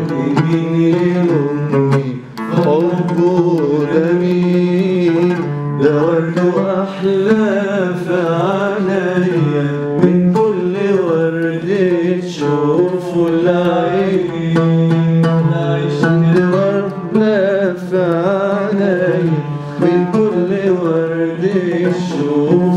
مين يلومني حبه جميل ده ورده أحلى في عينيا من كل ورد تشوفه العين عشت وردة في عينيا من كل ورد تشوفه